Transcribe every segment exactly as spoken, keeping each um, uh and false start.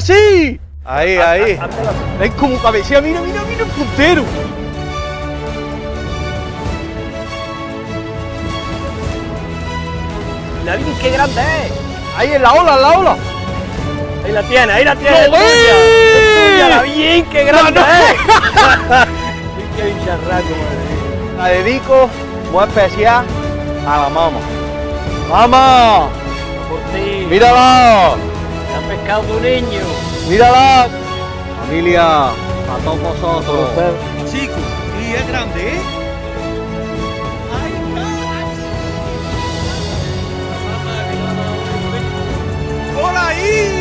sí! Ahí, ahí. Ven como cabecea, mira, mira, mira el puntero. Mira bien qué grande es. Ahí en la ola, en la ola. Ahí la tiene, ahí la tiene. ¡Lo Es tuya, ves! es tuya, la bien qué grande No, no. es. Qué bicharraco, madre. La dedico muy especial a la mamá. ¡Mamá! Por ti. ¡Mírala! Te ha pescado tu niño. ¡Mírala! Familia, a todos vosotros. Chicos, y es grande, ¿eh? ¡Por ahí!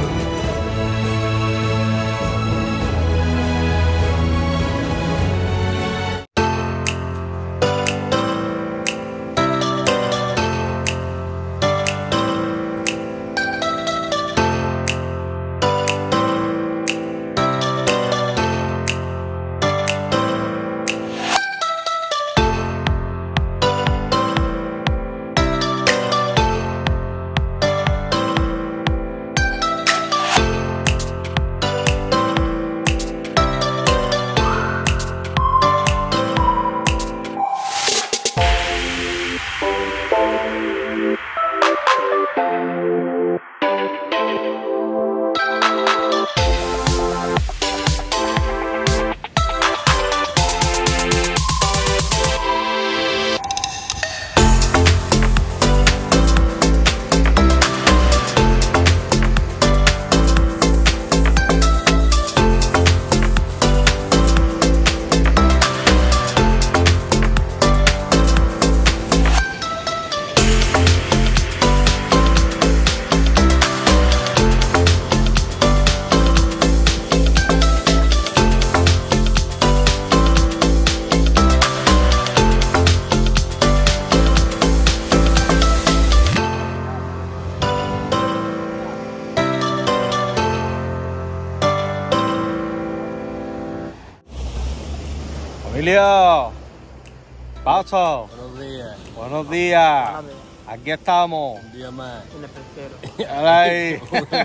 Familia, pasa. Buenos días. Buenos días. Aquí estamos. Un día más. En el pesquero. Ahora ahí.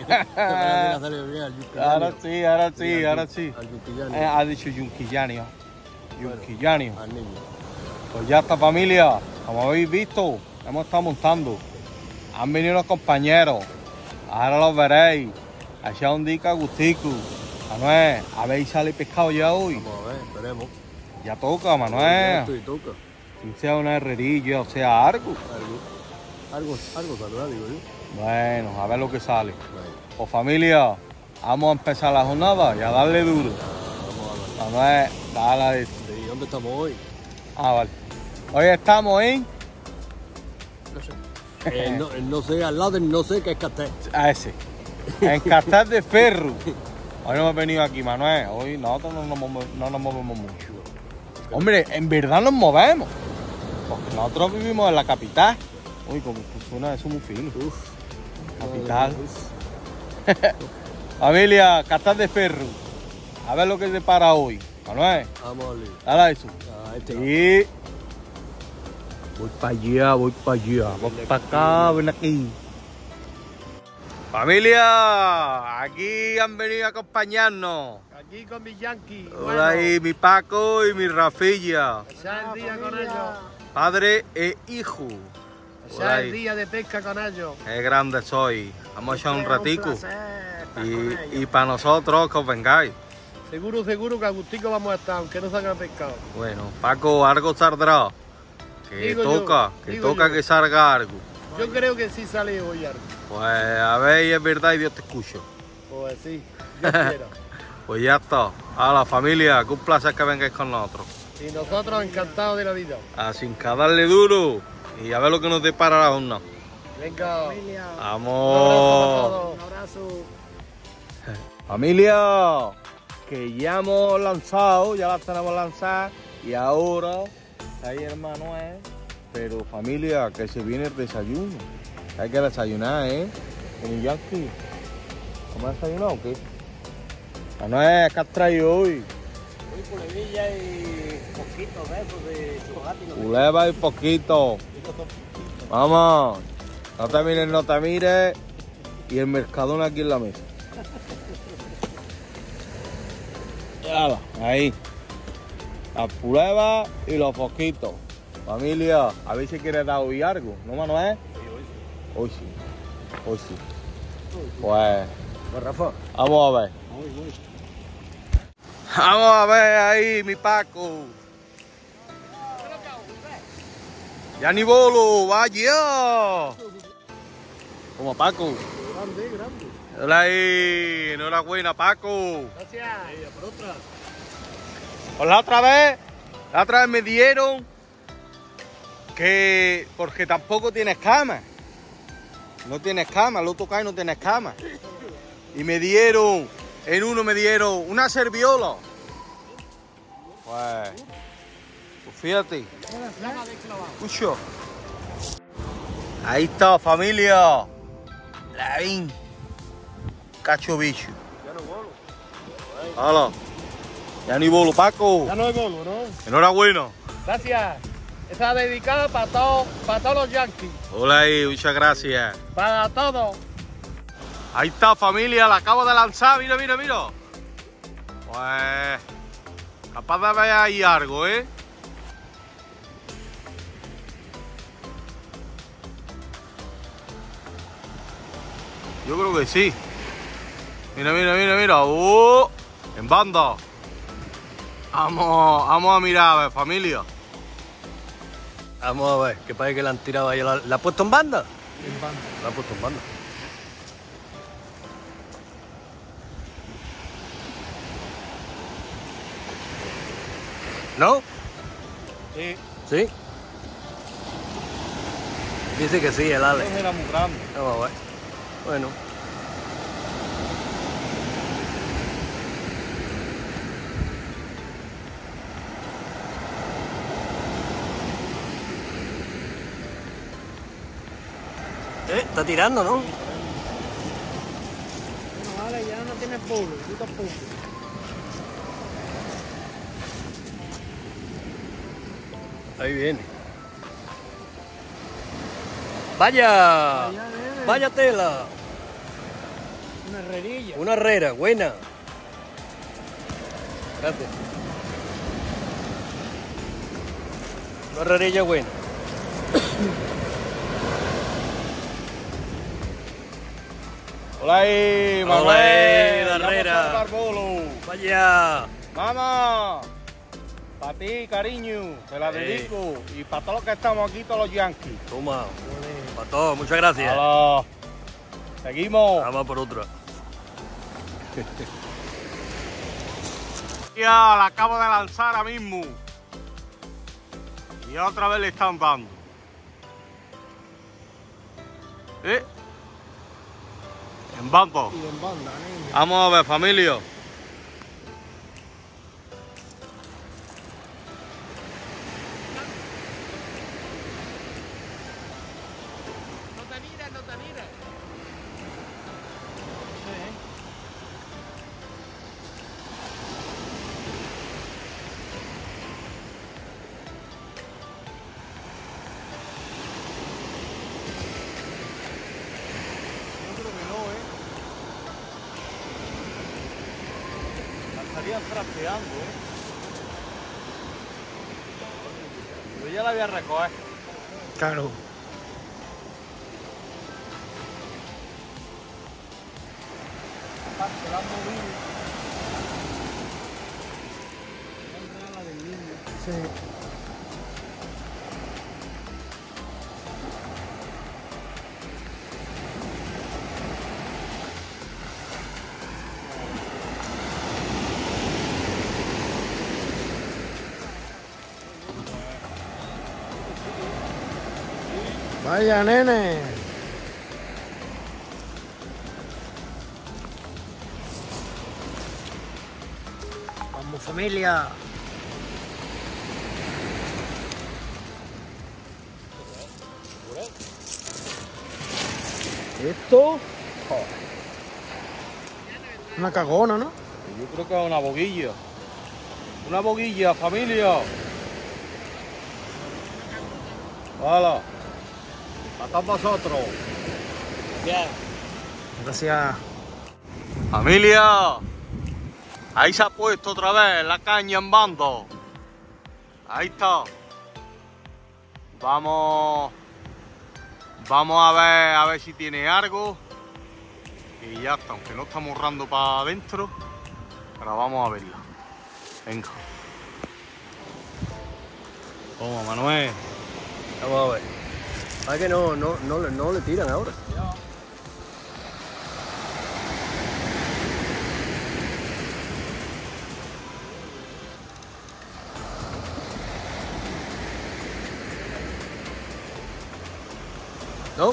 Ahora Ahora sí, ahora sí, ahora sí. Al Yuquillani. Eh, ha dicho Yunquillanio. Yunquillanio. Al niño. Pues ya está, familia. Como habéis visto, hemos estado montando. Han venido los compañeros. Ahora los veréis. Ha echado un dica gustico. Manuel, ¿habéis salido pescado ya hoy? Vamos a ver, esperemos. Ya toca, Manuel. Esto y toca. Si sea una herrerilla o sea algo. Algo, algo, algo saldrá, digo yo. Bueno, a ver lo que sale. Bueno, Pues familia, vamos a empezar la jornada y a darle duro. vamos a Manuel, ver. dale a esto. ¿Y dónde estamos hoy? Ah, vale. Hoy estamos en... No sé. Eh, no, no sé, al lado del no sé qué es Castel. A ese. En Castel de Ferro. Hoy no hemos venido aquí, Manuel. Hoy nosotros no nos, move- no nos movemos mucho. Hombre, en verdad nos movemos. Porque nosotros vivimos en la capital. Uy, como suena eso muy fino. Uf. Capital. Uf. Familia, Castel de Ferro. A ver lo que se para hoy. Manuel, Vamos a ver. dale a eso. Ah, este no. Sí. Voy para allá, voy para allá. Voy para acá, ven aquí. Familia, aquí han venido a acompañarnos. Aquí con mi Yankee. Hola ahí, mi Paco y mi Rafilla. Ya el día con ellos. Padre e hijo. Hola Ya el ahí. día de pesca con ellos. Qué grande soy. Vamos a echar un ratico. placer estar con Y, ellos. y para nosotros que os vengáis. Seguro, seguro que Agustico vamos a estar, aunque no salgan pescado. Bueno, Paco, algo saldrá. Que Digo yo, toca, que digo toca yo. que salga algo. Yo creo que sí sale hoy algo. Pues a ver, y es verdad y Dios te escucha. Pues sí, yo quiero. Pues ya está. A la familia, que un placer que vengáis con nosotros. Y nosotros encantados de la vida. Así que a darle duro y a ver lo que nos depara la jornada. Venga. Vamos. Un abrazo. Familia, que ya hemos lanzado, ya las tenemos lanzadas y ahora ahí hermano es. Pero familia, que se viene el desayuno. Hay que desayunar, ¿eh? En Yankee. ¿Vamos a desayunar o qué? Manuel, ¿qué has traído hoy? Hoy culebilla y poquitos de esos de chocolate. y no sé Culeba y poquito. Vamos. No te mires, no te mires. Y el Mercadona aquí en la mesa. Ala, ahí. Las pruebas y los fosquitos. Familia, a ver si quieres dar hoy algo, ¿no, Manuel? Hoy sí. Hoy sí. Pues. Pues Rafa. Vamos a ver. Vamos a ver ahí, mi Paco. Ya ni bolo, vaya. Como Paco. Grande, grande. Hola ahí, enhorabuena, Paco. Gracias. Por otra. Pues la otra vez, la otra vez me dieron que porque tampoco tienes cama. No tienes cama, lo tocas y no tienes cama. Y me dieron, en uno me dieron una serviola. Pues, pues fíjate. Escucho. Ahí está, familia. La vin. Cacho bicho. Ya no bolo. Hola. Ya ni bolo, Paco. Ya no hay bolo, ¿no? Enhorabuena. Gracias. Está dedicada para todos, para todos los yankees. Hola ahí, muchas gracias. Para todos. Ahí está, familia, la acabo de lanzar, mira, mira, mira. Pues, capaz de ver ahí algo, ¿eh? Yo creo que sí. Mira, mira, mira, mira. ¡Oh! En banda. Vamos, vamos a mirar, a ver, familia. Vamos a ver, que parece que la han tirado ahí. ¿La, la ha puesto en banda? En banda. La ha puesto en banda. ¿No? Sí, ¿Sí? Dice que sí, el Ale. era muy grande. Vamos a ver. Bueno. Eh, está tirando, ¿no? Bueno, vale, ya no tienes bolo, tú tampoco. Ahí viene. ¡Vaya! Vaya, nene. ¡Vaya tela! Una herrerilla. Una herrera, buena. Gracias. Una herrerilla buena. Hola ahí, Hola Manuel. ahí, la Ya hemos herrera. sacado el bolo. ¡Vaya! Vamos. Para ti, cariño, te la Sí. dedico. Y para todos los que estamos aquí, todos los yankees. Toma. Para todos, muchas gracias. Hola. Seguimos. Vamos por otra. Ya la acabo de lanzar ahora mismo. Y otra vez le están dando. ¿Eh? En bando. Y en banda, nene. Vamos a ver, familia. No te mires, no te mires. Yo creo que no, ¿eh? La estarían trasteando, ¿eh? Pero ya la voy a recoger. Claro. Se la han movido. Sí. Vaya, nene. Vamos, familia. Esto. Una cagona, ¿no? Yo creo que es una boguilla. Una boguilla, familia. Hola. A todos vosotros. Gracias. Familia. Ahí se ha puesto otra vez la caña en bando. Ahí está. Vamos. Vamos a ver a ver si tiene algo. Y ya está, aunque no estamos morrando para adentro. Pero vamos a verla. Venga. Toma, Manuel. Vamos a ver. ¿Para que no, no, no, le- no le tiran ahora? ¿No?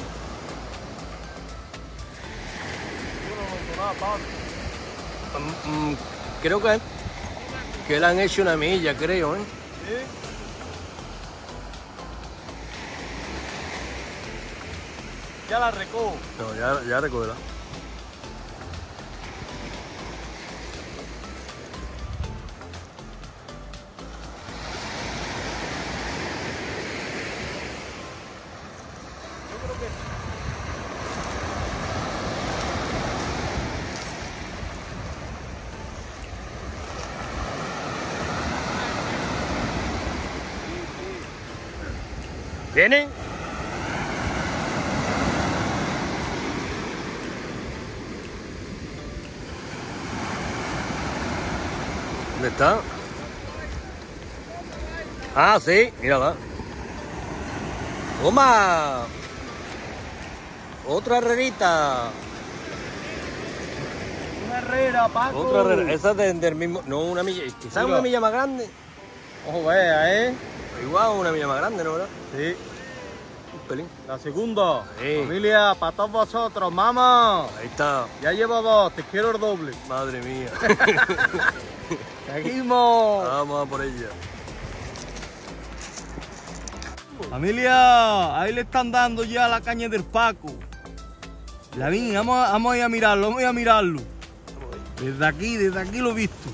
Mm, mm, creo que, que le han hecho una milla, creo, ¿eh? Ya la recojo. No, ya, ya recuerda. ¿Vienen? ¿Dónde está? Ah, sí, mírala. ¡Toma! Otra herrerita. Una herrera, Paco. Otra herrera. Esa es de- del mismo. No, una milla. Quizás Mira. una milla más grande. Ojo, vea, ¿eh? Igual una milla más grande, ¿no? ¿Verdad? Sí. Un pelín. La segunda. Sí. Familia, para todos vosotros, mamá. Ahí está. Ya llevo dos, te quiero el doble. Madre mía. Seguimos. Vamos a por ella. Familia, ahí le están dando ya la caña del Paco. La vi, vamos, a- vamos a ir a mirarlo, vamos a ir a mirarlo. Desde aquí, desde aquí lo he visto.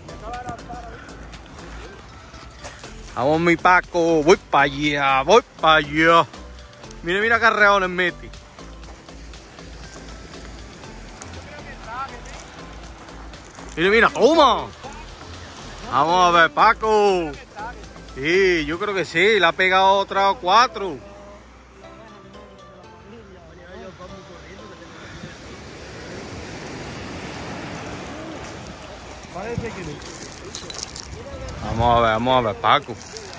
Vamos, mi Paco, voy para allá, voy para allá. Mira, mira qué arreones mete. Mira, mira, toma. Vamos a ver, Paco. Sí, yo creo que sí, le ha pegado otra o cuatro. Parece que no. Vamos a ver, vamos a ver, Paco.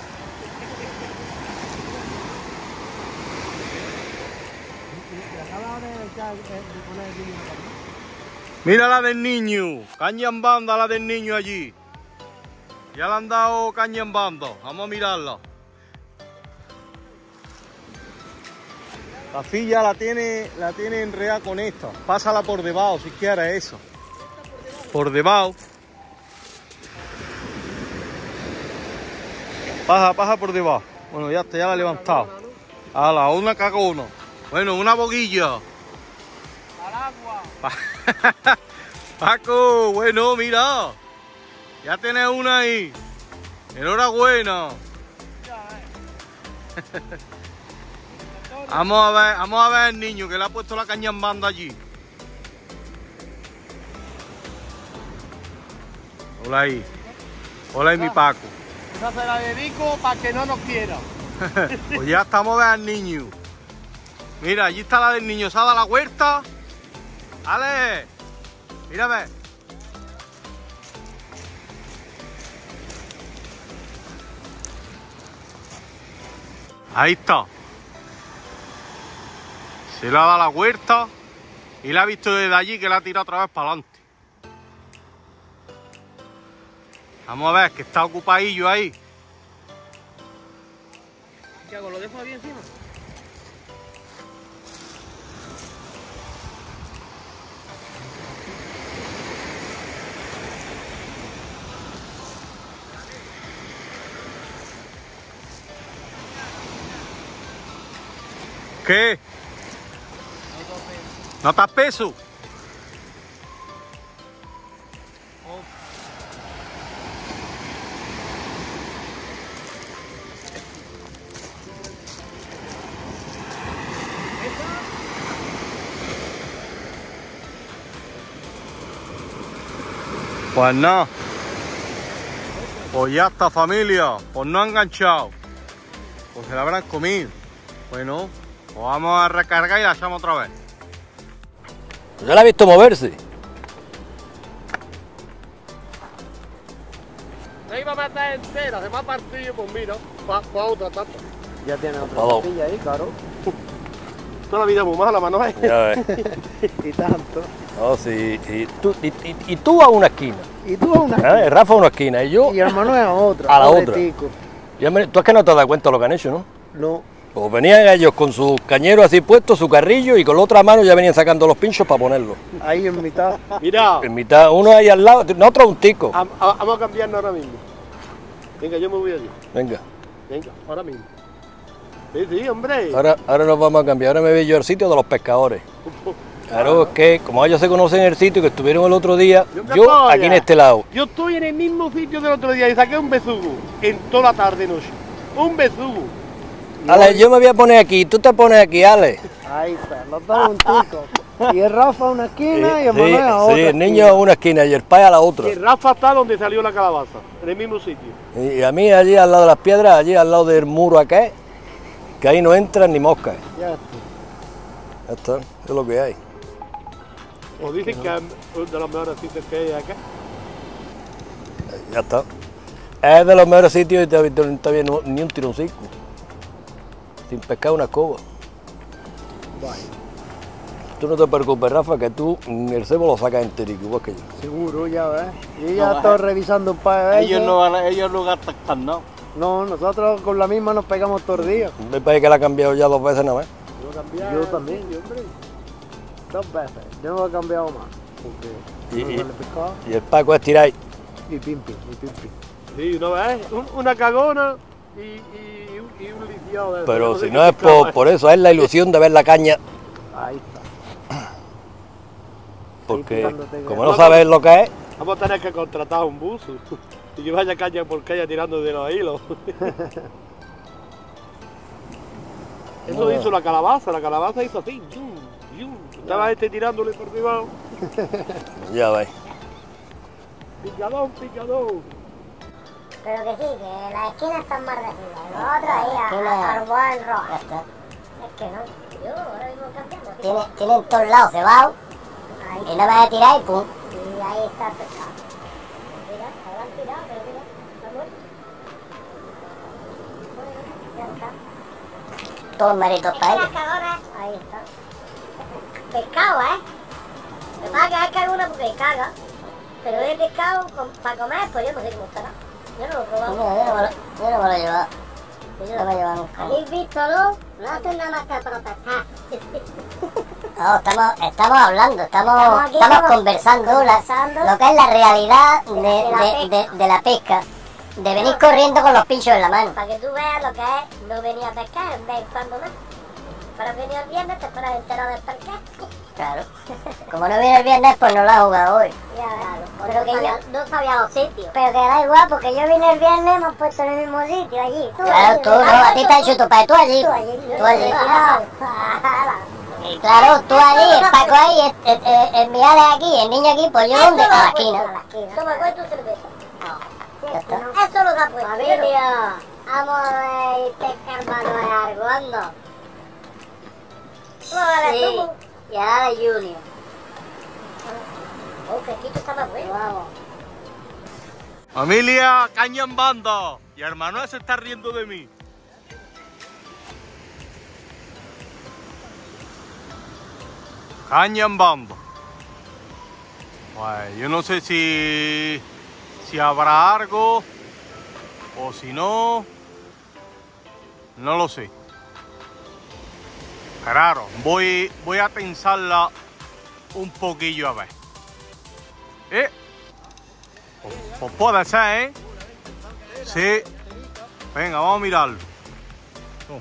Acaba de echar, eh, de poner el niño. Mira la del niño, caña en banda la del niño allí. Ya le han dado caña en banda, vamos a mirarla. La silla la tiene, la tiene enredada con esta. Pásala por debajo si quieres eso. Por debajo. Pasa, pasa por debajo. Bueno, ya está, ya la he levantado. Hala, una cagona. Bueno, una boguilla. Al agua. Paco, bueno, mira. Ya tienes una ahí. Enhorabuena. Vamos a ver, vamos a ver el niño que le ha puesto la caña en banda allí. Hola ahí. Hola ahí, mi Paco. Esa se la dedico para que no nos quiera. Pues ya estamos a ver al niño. Mira, allí está la del niño. ¿Se ha dado la huerta? ¡Ale! Mira a ver. Ahí está. Se le ha dado la huerta y la ha visto desde allí que la ha tirado otra vez para adelante. Vamos a ver, que está ocupadillo ahí. ¿Qué hago? ¿Lo dejo ahí encima? ¿Qué? ¿No estás peso? Pues no. Pues ya está, familia. Pues no han enganchado. Pues se la habrán comido. Bueno, pues vamos a recargar y la echamos otra vez. Yo la he visto moverse. Se iba a matar entera, se va a partir, pues mira, para otra tapa. Ya tiene otra Vamos. tortilla ahí, claro. Toda la vida muy mala, Manuel. Ya ves. Y tanto. Oh, sí. Y tú, y, y- y tú a una esquina. Y tú a una. ¿eh? Rafa a una esquina y yo Y hermano es a otra. a la otra. pobretico. Ya me- tú es que no te das cuenta de lo que han hecho, ¿no? No. Pues venían ellos con sus cañeros así puestos, su carrillo, y con la otra mano ya venían sacando los pinchos para ponerlos. Ahí en mitad. Mira, En mitad, uno ahí al lado, nosotros un tico. am- a- vamos a cambiarnos ahora mismo. Venga, yo me voy allí. Venga, Venga, ahora mismo. Sí, sí, hombre. ahora, ahora nos vamos a cambiar. Ahora me voy yo al sitio de los pescadores. Claro, es que como ellos se conocen el sitio que estuvieron el otro día, Yo me yo apoyo. aquí en este lado. Yo estoy en el mismo sitio del otro día y saqué un besugo en toda la tarde noche. Un besugo. Ale, yo me voy a poner aquí, tú te pones aquí, Ale. Ahí está, los dos un tico. Y el Rafa a una esquina y el sí, Manuel a otra. sí, el niño a esquina. una esquina y el pai a la otra. Y Rafa está donde salió la calabaza, en el mismo sitio. Y a mí allí al lado de las piedras, allí al lado del muro acá, que ahí no entran ni moscas. Ya está. Ya está, es lo que hay. O dicen que es uno de los mejores sitios que hay acá. Ya está. Es de los mejores sitios y te no está bien ni un tironcico. Sin pescar una escoba. Vaya. Tú no te preocupes, Rafa, que tú mm, el cebo lo sacas enterico, igual que yo. Seguro, ya ves. Yo ya estoy revisando un par de veces. Ellos no, van a- ellos no gastan carnado. No, nosotros con la misma nos pegamos todo el día. Me parece que la ha cambiado ya dos veces nada más. Yo, cambiar, Yo también. sí, hombre. Dos veces. Yo no he cambiado más. Porque Y- no y- sale pescado. Y el Paco es tirar. Y pimpi, y pimpi. Sí, una vez, un- una cagona y, y, un- y un lisiado de eso. Pero sé si qué no es pescado por, por eso, es la ilusión de ver la caña. Ahí está. Porque picándote, como ¿no? no sabes lo que es, Vamos a tener que contratar un buzo y que vaya caña por caña tirando de los hilos. Eso No. hizo la calabaza, la calabaza hizo así. yum, yum. Estaba este tirándole por debajo. ya ves. Picadón, picadón. Pero que sí, que las esquinas están más decididas. Los otros ahí a, a Arbón roja. Es que no. Yo ahora mismo cambiando. Tiene, tienen todos lados cebados. Y no vas a tirar y pum. Y ahí está el pescado. Mira, habrán tirado, pero mira, está muerto. Bueno, ya está. Todos méritos para ellos. Ahí está. Pescado, ¿eh? Me va a quedar que alguna porque caga. Pero el pescado con- para comer, pues yo no sé cómo estará. Yo no lo he probado. No, yo no me lo, yo no me lo he llevado. Yo no me he llevado nunca. ¿Habéis visto, no? No hacen nada más que protestar. No, estamos, estamos hablando, estamos, Estamos aquí, estamos estamos conversando, la- conversando. lo que es la realidad de, De la de- de- de la pesca. De venir corriendo con los pinchos en la mano. Para que tú veas lo que es no venir a pescar en vez de cuando más. Para venir el viernes te esperas enterado del pescar. Claro. Como no viene el viernes, pues no la ha jugado hoy. Ya ves. Pero Pero que que yo- yo no sabía los sitios. Pero que da igual, porque yo vine el viernes y hemos puesto en el mismo sitio allí. Tú Claro, allí, tú no, a ti te han hecho tu padre, tú allí. Tú allí. Tú allí. Ah, Y claro, tú allí, el Paco ahí, el, el, el, el Miales aquí, el niño aquí, pues yo dónde, a la esquina. A la esquina. Toma cuenta tu cerveza. Ya está. Eso lo da puesto. Familia, vamos a ver pescar Manuel Argondo. ¿Cómo va la Sí, tubo? ya de Junior. Oh, que aquí está más bueno. Vamos. Familia, caña en banda. Y el Manuel se está riendo de mí. Caña en banda. Pues yo no sé si, si habrá algo o si no, no lo sé. Claro, voy, voy a tensarla un poquillo a ver. ¿Eh? Pues, pues puede ser, ¿eh? Sí. Venga, vamos a mirarlo. Oh.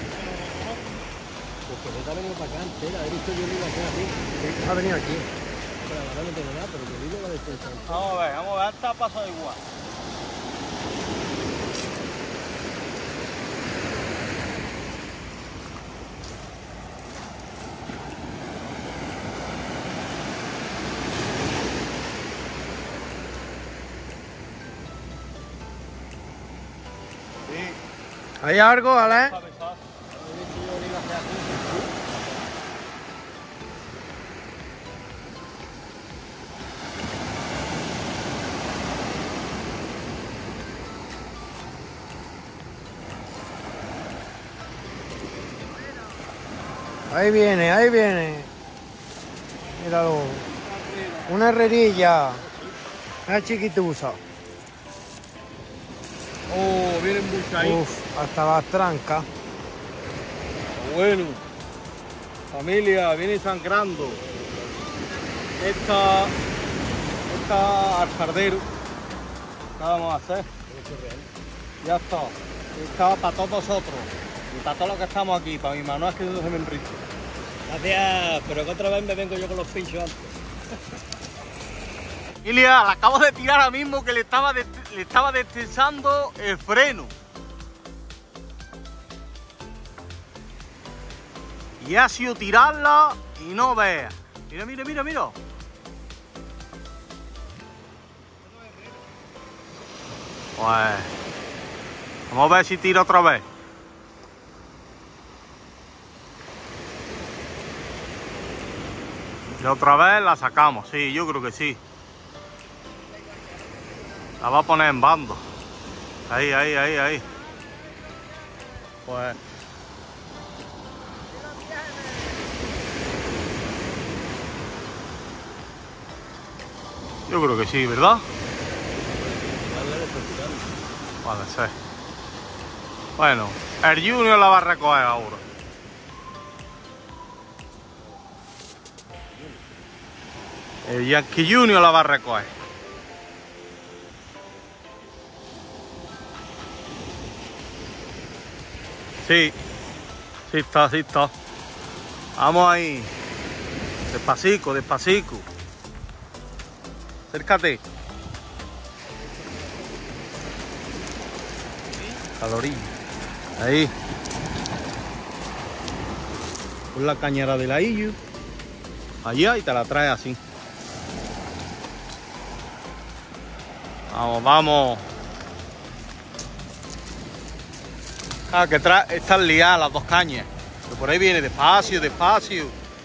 Ha venido aquí. no tiene nada, pero yo digo la defensa. Vamos a ver, vamos a ver, está paso igual. ¿Hay algo, Ale? Ahí viene, ahí viene. Míralo. Una herrerilla. Una chiquitusa. Oh, vienen muchas ahí. Uf, hasta las trancas. Bueno, familia, viene sangrando. Esta, esta al cardero. ¿Qué vamos a hacer? Ya está. Está para todos nosotros. Y para todos los que estamos aquí. Para mi Manuel que no se me enrique. Gracias, pero que otra vez me vengo yo con los pinchos antes. Familia, la acabo de tirar ahora mismo que le estaba, de, le estaba destrenzando el freno. Y ha sido tirarla y no veas. Mira, mira, mira, mira. Pues vamos a ver si tira otra vez. Y otra vez la sacamos, sí, yo creo que sí. La va a poner en bando. Ahí, ahí, ahí, ahí. Pues... yo creo que sí, ¿verdad? Puede ser. Bueno, el Junior la va a recoger ahora. El Yankee Junior la va a recoger. Sí, sí está, sí está. Vamos ahí. Despacito, despacito. Acércate. A la orilla. Ahí. Con la cañera de la illo. Allá y te la traes así. Vamos, vamos. Ah, que están liadas las dos cañas. Que por ahí viene despacio, despacio.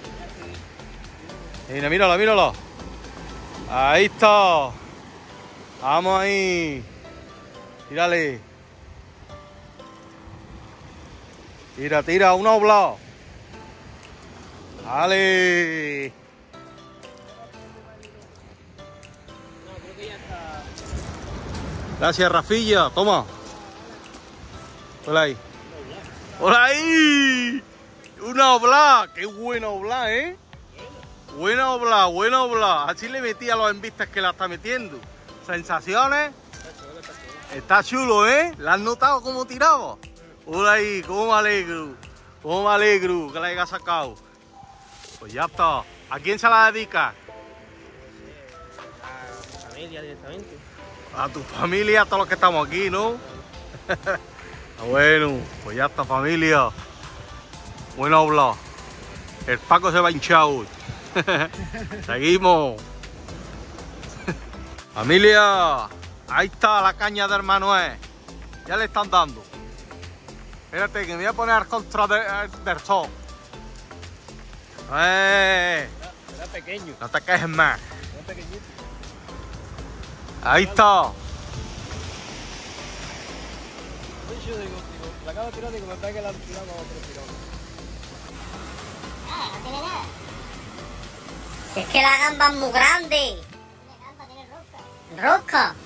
Mira, míralo, míralo. Ahí está. Vamos ahí. Tírale. Tira, tira, un oblado. Dale. Gracias, Rafilla. Toma. Hola ahí. Hola ahí. Una oblada. Qué buena oblada, ¿eh? Buena oblada, buena oblada. Así le metí a los envistas que la está metiendo. Sensaciones. Está chulo, ¿eh? ¿La has notado cómo tiraba? Hola ahí, cómo me alegro. Cómo me alegro que la haya sacado. Pues ya está. ¿A quién se la dedica? A mi familia directamente. A tu familia, a todos los que estamos aquí, ¿no? Bueno, pues ya está, familia. Buena oblada. El Paco se va a hinchar hoy. Seguimos. Familia, ahí está la caña de Manuel. Ya le están dando. Espérate que me voy a poner al contra de, del sol. Eh, Era pequeño. no te quejes más. Era pequeñito. Ahí está. Yo digo, digo, la acabo de tirar y que me pegue la tirada a otro tirón. Ah, no tiene nada. Es que la gamba es muy grande. Tiene gamba, tiene rosca. ¿Rosca?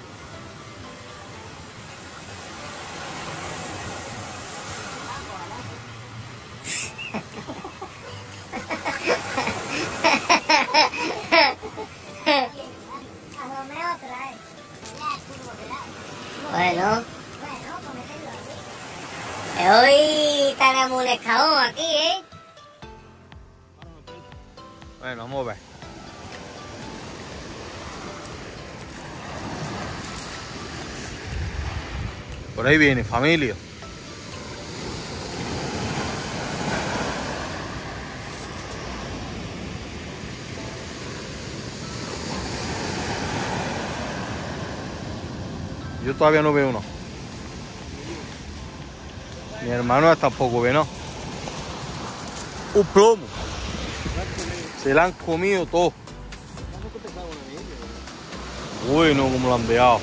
Bueno. Hoy tenemos un escalón aquí, ¿eh? Bueno, vamos a ver. Por ahí viene, familia. Yo todavía no veo uno. Mi hermano tampoco ve, ¿no? Un plomo. Se la han comido todo. Bueno, como lo han dejado.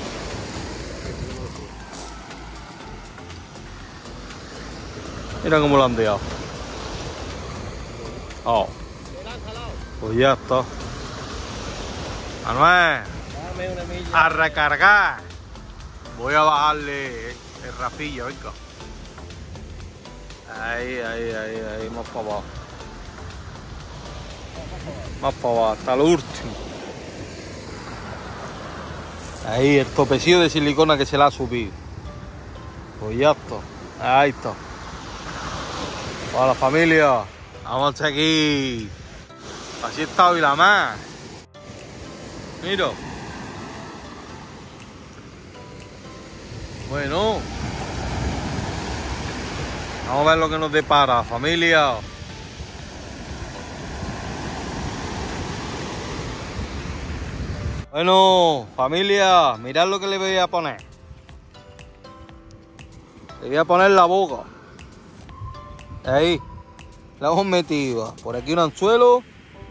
Mira cómo lo han dejado. Oh. Pues ya está. Manuel, a recargar. Voy a bajarle el rafillo, venga. Ahí, ahí, ahí, ahí, más para abajo. Más para abajo, hasta lo último. Ahí, el topecillo de silicona que se le ha subido. Pues ya está. Ahí está. Hola familia. Vamos a aquí. Así está hoy la más. Mira. Bueno. Vamos a ver lo que nos depara, familia. Bueno, familia, mirad lo que le voy a poner. Le voy a poner la boca. Ahí. La hemos metido. Por aquí un anzuelo.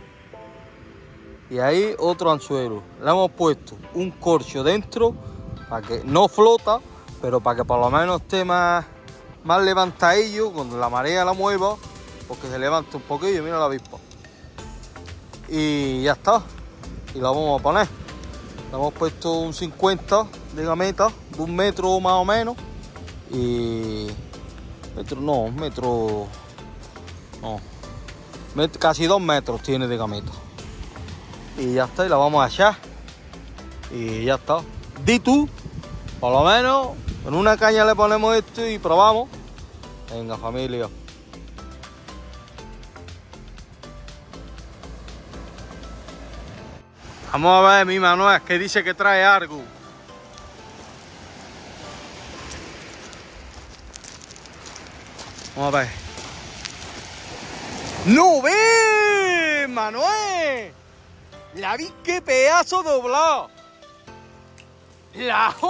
Y ahí otro anzuelo. Le hemos puesto un corcho dentro. Para que no flota. Pero para que por lo menos esté más, más levantadillo. Cuando la marea la mueva. Porque se levanta un poquillo. Mira la avispa. Y ya está. Y la vamos a poner. Le hemos puesto un cincuenta de gameta. De un metro más o menos. Y... Metro no, un metro... No. Met, casi dos metros tiene de gameta. Y ya está, y la vamos a echar. Y ya está. Di tú, por lo menos, en una caña le ponemos esto y probamos. Venga, familia. Vamos a ver, mi Manuel, que dice que trae algo. Vamos a ver. ¡No ve, Manuel! La vi, qué pedazo doblado. La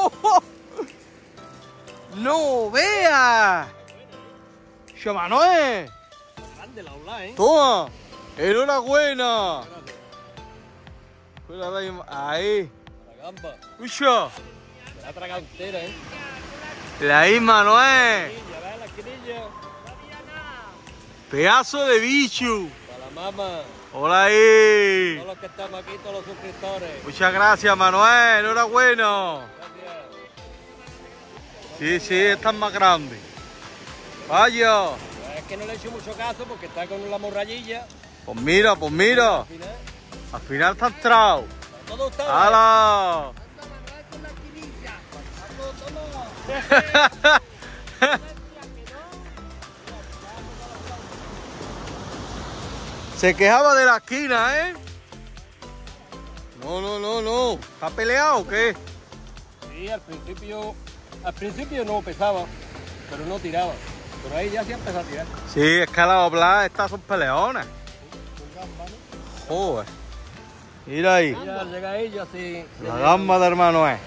¡No vea! ¡Yo, Manuel! Grande la ola, ¿eh? Toma. Enhorabuena. Cuidado ahí. Ahí. La gamba. Escucha. Se la ha tragado entera, ¿eh? La ahí, Manuel. Ya ves la esquinilla. Pedazo de bicho. Para la mama. Hola ahí. Todos los que estamos aquí, todos los suscriptores. Muchas gracias, Manuel. Enhorabuena. Gracias. Sí, sí, están más grandes. Vaya. Es que no le he hecho mucho caso porque está con la morrallilla. Pues mira, pues mira. Al final, Al final está entrado. todo está. ¡Hala! Se quejaba de la esquina, ¿eh? No, no, no, no. ¿Está peleado o qué? Sí, al principio, al principio no pesaba, pero no tiraba. Pero ahí ya sí empezó a tirar. Sí, es que a la oblada estas son peleonas. Joder. Mira ahí. Ya llega ella así. La gamba de hermano es.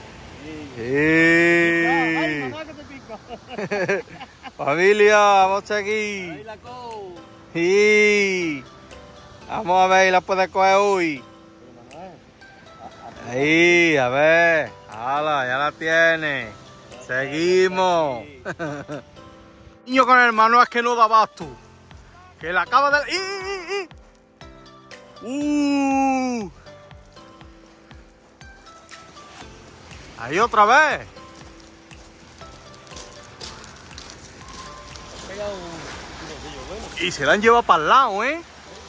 Ay, Sí. mamá, que te pico. Familia, vamos aquí. Ahí la co. Sí. Vamos a ver si la puedes coger hoy. Ahí, a ver. ¡Hala! Ya la tiene. Seguimos. Niño con el hermano es que no da abasto. Que la acaba de... ¡Ih, ih, ih! ¡Uh! Ahí otra vez. Pega un tironcillo bueno. Y se la han llevado para el lado, ¿eh?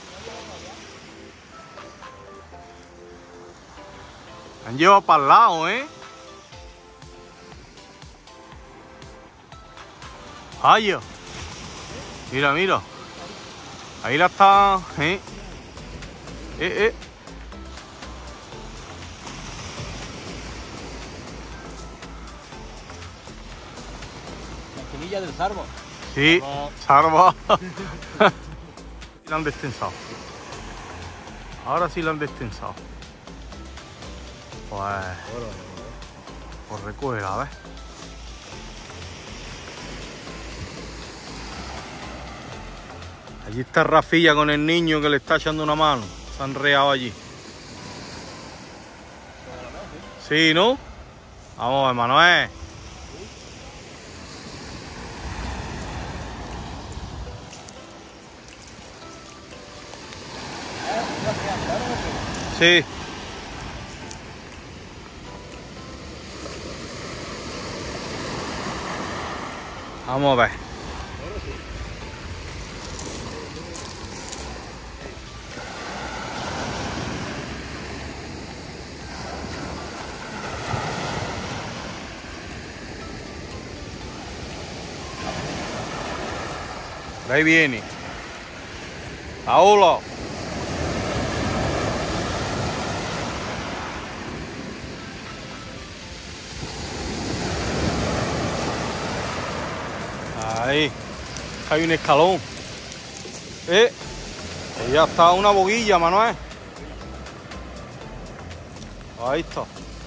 La han llevado para el lado, ¿eh? Vaya. Mira, mira. Ahí la está, ¿eh? Eh, eh. vaquilla del Sarbo. Sí, salva. Lo han destensado. Ahora sí lo han destensado. Pues, pues recogerla, ¿ves? Allí está Rafilla con el niño que le está echando una mano. Se han reado allí. Sí, ¿no? Vamos, Manuel. Sí. Vamos a ver. Ahí viene. Paulo. Ahí. Hay un escalón. Eh. Y ya está una boguilla, Manuel. Ahí está.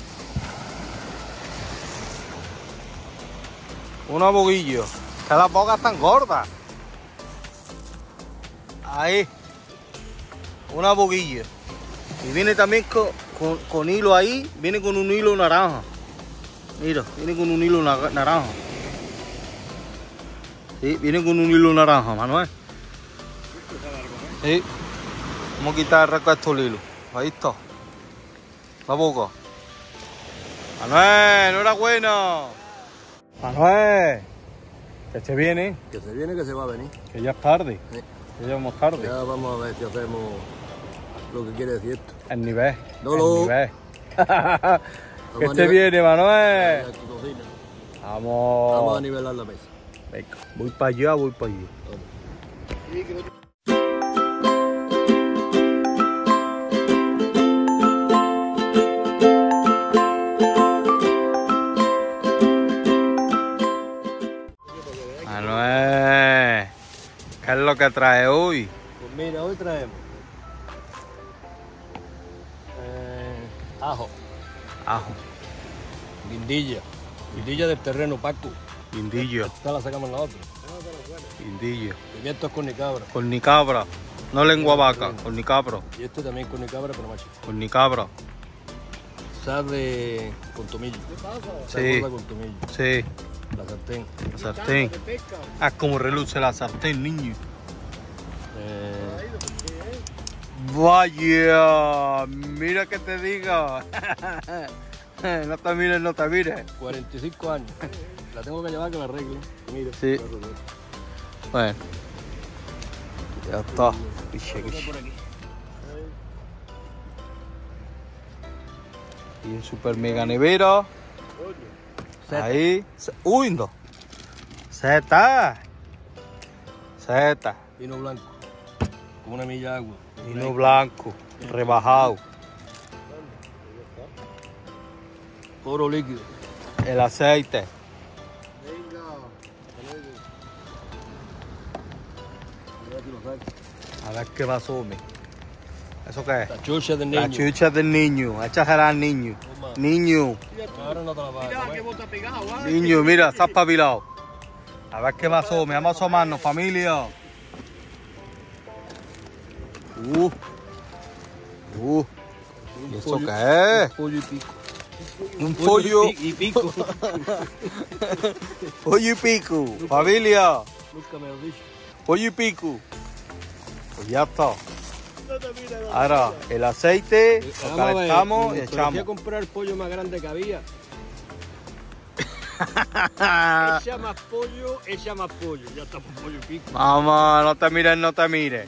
Una boguilla. Que las bogas están gordas. Ahí. Una boguilla. Y viene también con, con, con hilo ahí. Viene con un hilo naranja. Mira, viene con un hilo na naranja. Sí, viene con un hilo naranja, Manuel. Sí. Vamos a quitar el resto del hilo. Ahí está. La boca. Manuel, enhorabuena. Manuel. Que se viene. Que se viene, que se va a venir. Que ya es tarde. Sí. Que ya vamos tarde. Ya vamos a ver si hacemos lo que quiere decir esto. El nivel. Dolo. El nivel. Que se viene, Manuel. Vamos. Vamos a nivelar la mesa. Venga, voy para allá, voy para allá. Manuel, ¿qué es lo que trae hoy? Pues mira, hoy traemos eh, ajo, Ajo, guindilla, guindilla del terreno, Paco. guindillo, Esta la sacamos nosotros. guindillo. Pimientos con cabra. Cornicabra, no lengua vaca, cornicabra, Y este también con cabra, pero macho. cornicabra. Sal de con tomillo. Sal Sí. gorda con tomillo. Sí, La sartén. la sartén. Ah, como reluce la sartén, niño. Eh, Vaya, mira que te digo. No te mires, no te mires. cuarenta y cinco años. La tengo que llevar que la arregle. Mira. Sí. Bueno, ya está. Piche, piche. Por aquí. Y el super mega nevera. Seta. Ahí. Se- Uy, no. Zeta. Zeta. Vino blanco. Con una milla de agua. Vino blanco. Rebajado. Oro líquido. El aceite. A ver qué pasó, me. ¿Eso qué es? La chucha del niño. La chucha del niño. Échasela al niño. Toma. Niño. Ahora no te la vas a Mira comer. que bota pegado, ¿vale? Niño, mira, está espabilado. A ver qué pasó, me vamos a asomarnos, familia. Uh. Uh. ¿Y eso pollo- qué es? Un pollo y pico. Un pollo. y pi- y pico. Pollo y pico. Familia. Nunca me lo he dicho. Pollo y pico. Pues ya está. Ahora, el aceite, lo Vamos a ver, calentamos y pero fui a echamos. comprar el pollo más grande que había. Echa más pollo, echa más pollo. Ya está por pollo y pico. Vamos, no te mires, no te mires.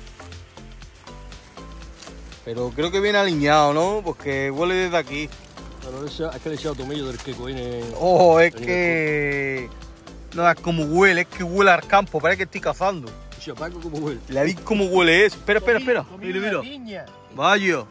Pero creo que viene alineado, ¿no? Porque huele desde aquí. Bueno, echa- es que le he echado tomillo del que viene. Oh, es que... No es como huele, es que huele al campo, parece que estoy cazando. Chapaco como huele. Le vi cómo huele eso. Espera, espera, espera. Mira, mira. Niña. Vaya.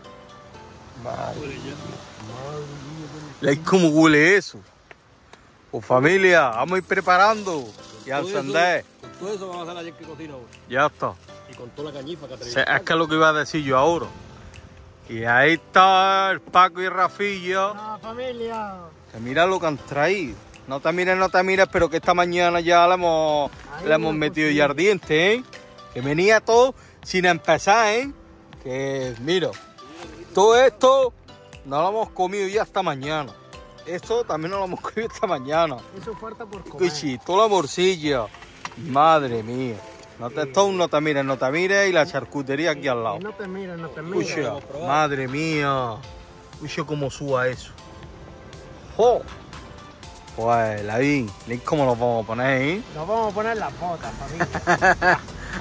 Huele ya. Le vi cómo huele eso. Pues familia, vamos a ir preparando y a encender. Con todo eso vamos a hacer ayer que cocina hoy. Ya está. Y con toda la cañifa que Se- traído. Es que es lo que iba a decir yo ahora. Y ahí está el Paco y Rafilla. ¡Ah, familia! Que mira lo que han traído. No te mires, no te mires, pero que esta mañana ya le hemos, Ay, le hemos una metido cosilla. ya ardiente, ¿eh? Que venía todo sin empezar, ¿eh? Que mira, todo esto no lo hemos comido ya esta mañana. Esto también no lo hemos comido esta mañana. Eso falta por comer. Cuchi, toda la morcilla. Madre mía. No te, esto no te mires, no te mires y la charcutería aquí al lado. Que no te mires, no te mires. Escucha, madre mía. Escucha cómo suba eso. ¡Jo! Pues, Lavín, ¿cómo nos vamos a poner, eh? Nos vamos a poner las botas, familia.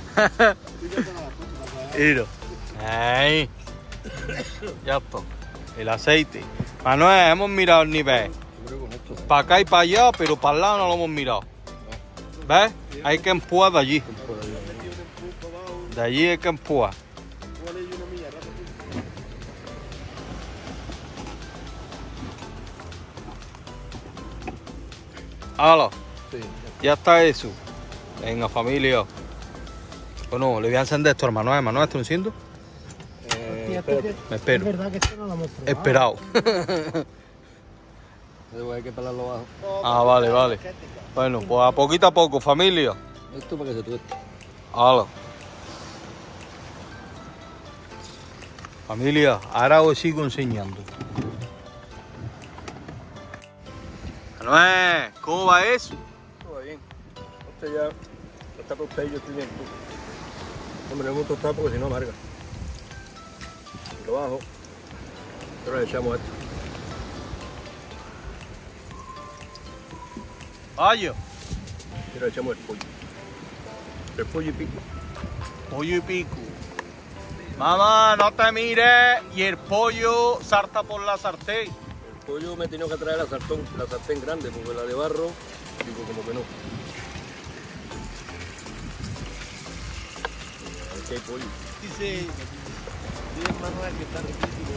Mira. Ahí. Ya está. El aceite. Manuel, hemos mirado el nivel. Para acá y para allá, pero para el lado no lo hemos mirado. ¿Ves? Hay que empujar de allí. De allí hay que empujar. ¡Hala! Sí. Ya está eso. Venga, familia. Bueno, le voy a encender esto, hermano. ¿Eh? Manuel, ¿estás enciendo? Eh, Hostia, espérate. esto que- Me espero. Es verdad que esto no lo hemos probado. Esperado. Luego hay que pelarlo abajo. Ah, vale, vale. Bueno, pues a poquito a poco, familia. Esto para que se tueste. ¡Hala! Familia, ahora os sigo enseñando. Manuel, ¿cómo va eso? Todo bien. Este ya está tostado y yo estoy bien. Hombre, no hemos tostado porque si no amarga. Lo bajo. Pero le echamos esto. Vaya, Y le echamos el pollo. El pollo y pico. pollo y pico. Mamá, no te mires y el pollo salta por la sartén. El pollo me he tenido que traer la sartén, la sartén grande, porque la de barro, digo como que no. Aquí hay pollo. Dice, dice Manuel que está riquísimo.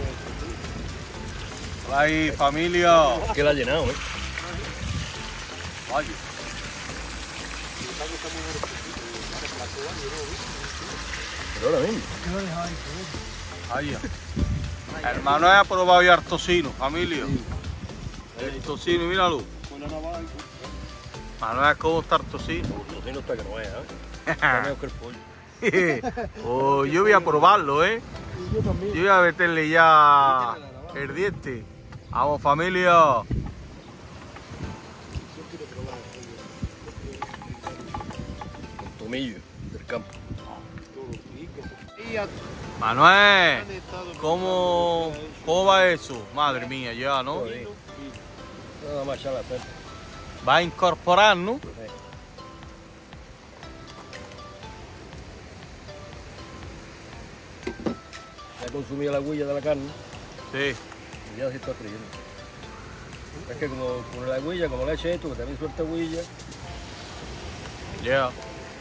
Ahí, familia. Que la ha llenado, ¿eh? Vaya. Pero ahora mismo. Vaya. Hermano, he probado ya el tocino, familia. El tocino, míralo. Manuel, ¿cómo está el tocino? El tocino está que no es, ¿eh? Está mejor que el pollo. Oh, yo voy a probarlo, ¿eh? Y yo también. Yo voy a meterle ya el diente. Vamos, familia. Con tomillo del campo. Y a- Manuel, han estado- ¿cómo, cómo va eso? Madre mía, ya, ¿no? Todo bien. Nada más echar la cerda. Va a incorporar, ¿no? Ya he consumido la huella de la carne Sí. y ya se está friendo. Es que como con la huella, como le eché esto, que también suelta huella, Ya.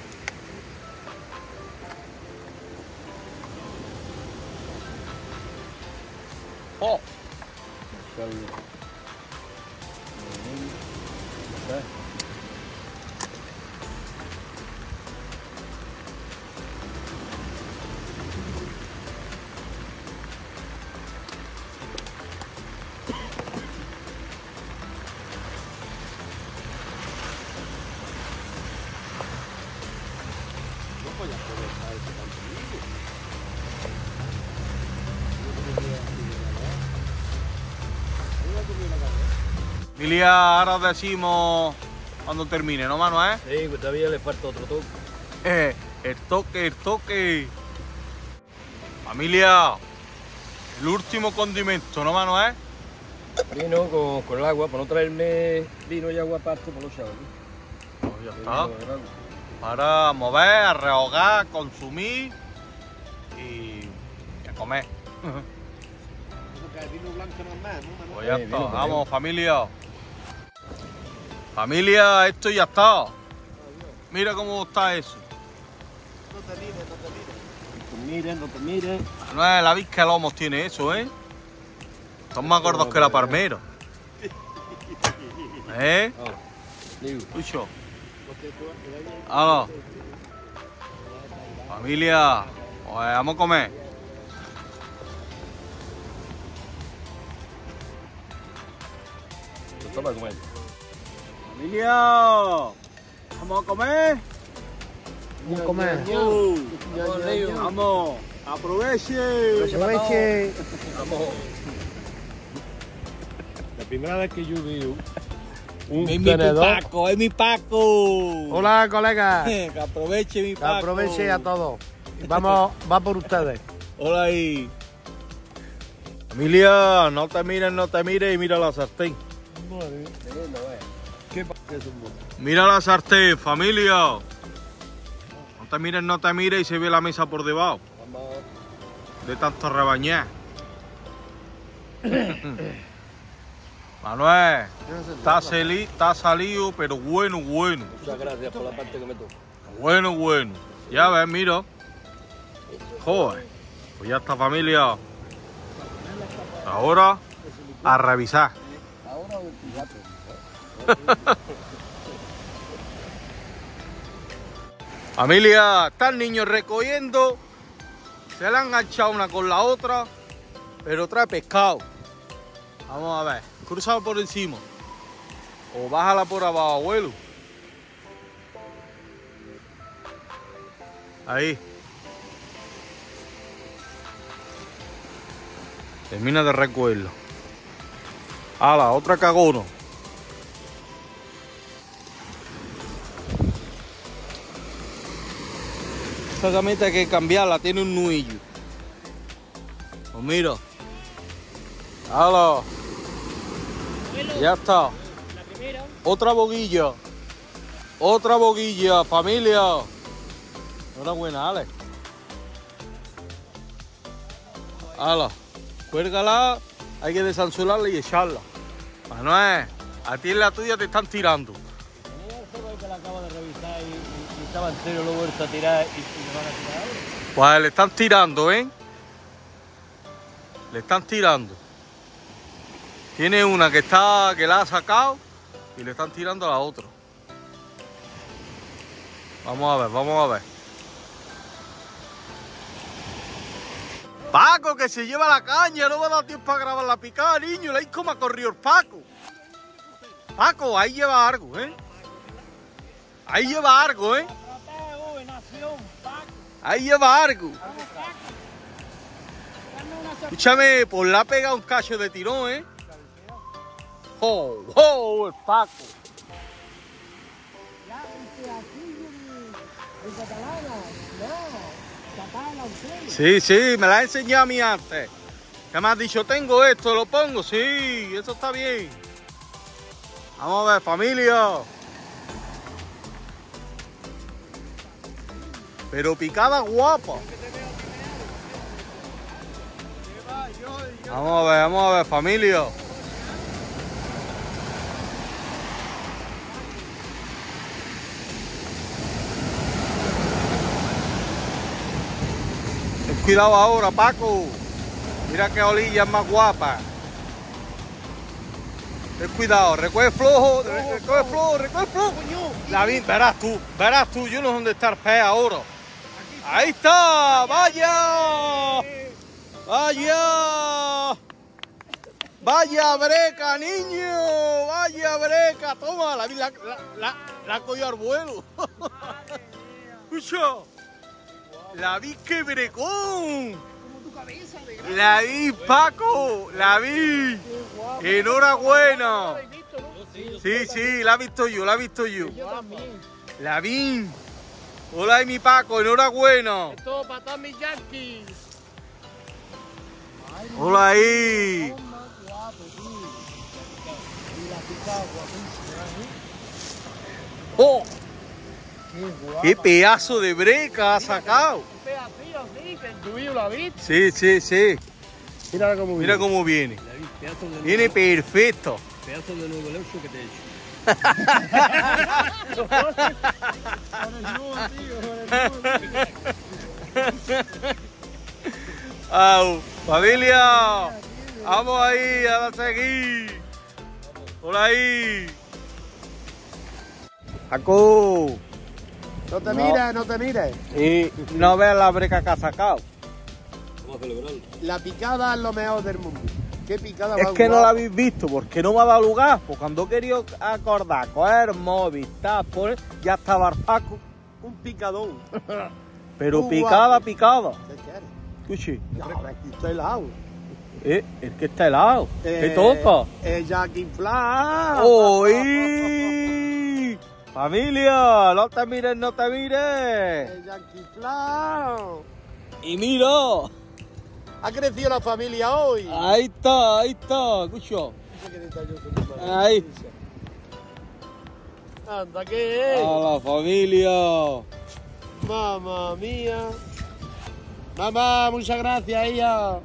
Oh, echarle. ¿Sabes? Milia, ahora decimos cuando termine, ¿no, Manuel? Sí, que todavía le falta otro toque. Eh, el toque, el toque. Familia, el último condimento, ¿no, Manuel? Vino con, con el agua, para no traerme vino y agua aparte, por los chavales. Pues ya está. Para mover, a rehogar, consumir y a comer. Porque el vino blanco no es más, ¿no, Manuel? Pues ya Sí, está. vino, Vamos, familia. Familia, esto ya está. Mira cómo está eso. No te mires, no te mires. No te miren, no te miren. No es la visca lomos tiene eso, ¿eh? Son más gordos que la palmera. ¿Eh? Escucho. Aló. Familia, oye, vamos a comer. Esto para comer. Familia, vamos a comer. Vamos a comer. Uh, vamos, aproveche. Aproveche. Vamos. La primera vez que yo veo un Es mi tenedor. Paco, es mi Paco. Hola, colega. Que aproveche mi Que Paco. aproveche a todos. Vamos, va por ustedes. Hola ahí. Familia, no te mires, no te mires y mira la sartén. ¿Qué pasa eso? Mira la sartén, familia. No te mires, no te mires y se ve la mesa por debajo. Vamos. De tanto rebañar. Manuel, está, sali- está salido, pero bueno, bueno. Muchas gracias por la parte que me toca. Bueno, bueno. Ya ves, mira. Joder. Pues ya está, familia. Ahora a revisar. Ahora Familia, están niños recogiendo. Se le han enganchado una con la otra, pero trae pescado. Vamos a ver, cruzado por encima. O bájala por abajo, abuelo. Ahí. Termina de recogerlo. ¡Hala! Otra cagona. Esta camita hay que cambiarla, tiene un nuillo. Pues mira. ¡Hala! Ya está. Otra boguilla. Otra boguilla, familia. Enhorabuena, Ale. ¡Hala! Cuérgala, hay que desanzularla y echarla. Manuel, a ti en la tuya te están tirando. que la acabo de revisar y, y, y estaba entero, lo he vuelto a tirar y, y me van a tirar ahora. Pues le están tirando, ¿eh? Le están tirando. Tiene una que está, que la ha sacado y le están tirando a la otra. Vamos a ver, vamos a ver. Paco, que se lleva la caña, no va a dar tiempo para grabar la picada, niño. ¿Leís cómo ha corrido el Paco? Paco, ahí lleva algo, ¿eh? Ahí lleva algo, ¿eh? Ahí lleva algo. Escúchame, pues la ha pegado un cacho de tirón, ¿eh? ¡Oh, oh, el Paco! Sí, sí, me la ha enseñado a mí antes. ¿Qué me has dicho? Tengo esto, lo pongo. Sí, eso está bien. Vamos a ver, familia. Pero picada guapa. Vamos a ver, vamos a ver, familia. Ten cuidado ahora, Paco. Mira qué olilla es más guapa. Ten cuidado, recoge flojo, recoge flojo, recoge flojo. La vi, verás tú, verás tú, yo no sé dónde está el pez ahora. Ahí está, vaya. Vaya. Vaya breca, niño. Vaya breca. Toma, la vi, la, la, la, la cogió al vuelo. Escucha. La vi, que brecón. La vi, Paco. La vi. Enhorabuena. Sí, sí, la he visto yo, la he visto yo. La vi. Hola, y mi Paco, enhorabuena. Esto para todos mis yankees. Hola ahí. ¡Oh! ¡Qué pedazo de breca ha sacado! Un pedacillo así, que el tuyo la viste. Sí, sí, sí. Mira cómo Mira cómo viene. Pedazo de, Viene perfecto. pedazo de nuevo leucho que te he hecho. Au, familia, vamos ahí a seguir. Hola ahí. Paco. No te No. mires, no te mires. Y no veas la breca que ha sacado. Vamos a celebrarlo. La picada es lo mejor del mundo. ¿Qué picada Es más que no la guapa? habéis visto, porque no me ha dado lugar. Pues cuando he querido acordar, coger el móvil, tal, poner, ya estaba el Paco. Un picadón. Pero Muy picada, guapo. picada. ¿Qué quieres? Escuche, Ya, está helado. eh, es que está helado. ¿Qué Eh, toca? Eh, Jackie Flash. ¡Uy! Familia, no te mires, no te mires. Eh, Jackie Flash. Y mira, Ha crecido la familia hoy. ahí está, ahí está, escucho. Ahí. Anda, ¿qué es? A la familia. Mamma mía. Mamá, muchas gracias, ella.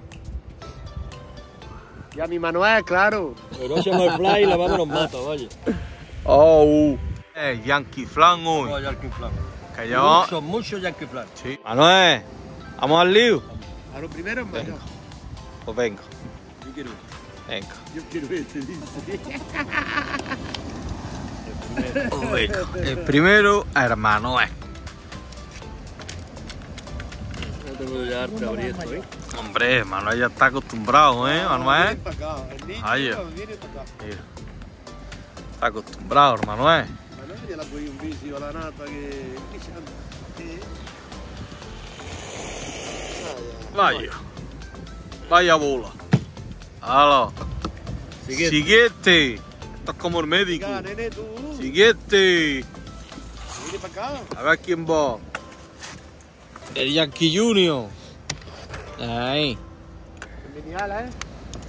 Y a mi Manuel, claro. Pero no echamos el fly y la vamos nos mata, vaya. Oh, eh, Yankee Flan hoy. Vamos a Yankee Flan. Que yo. Mucho, mucho Yankee Flan. Sí. Manuel, vamos al lío. A lo primero es mayor. Pues venga, Yo quiero. venga. Yo quiero este, dice. Venga. El primero, hermano, eh. No tengo ya arte a abrir esto, ¿eh? Hombre, Manuel ya está acostumbrado, ¿eh, Manuel? Viene para acá. El niño Ay, viene para acá. Mira. Está acostumbrado, Manuel. Manuel ya le cogí un vicio a la nata que... que- Vaya. Vaya bola. Hala. Siguiente. Siguiente. Esto es como el médico. Venga, nene, tú. Siguiente. Viene para acá. A ver quién va. El Yankee Junior. Ahí. Genial, ¿eh?